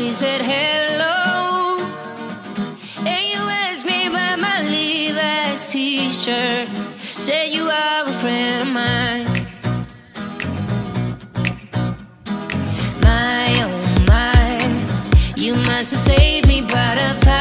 we said hello, and you asked me about my Levi's t-shirt. Said you are a friend of mine. My, oh my, you must have saved me quite a time.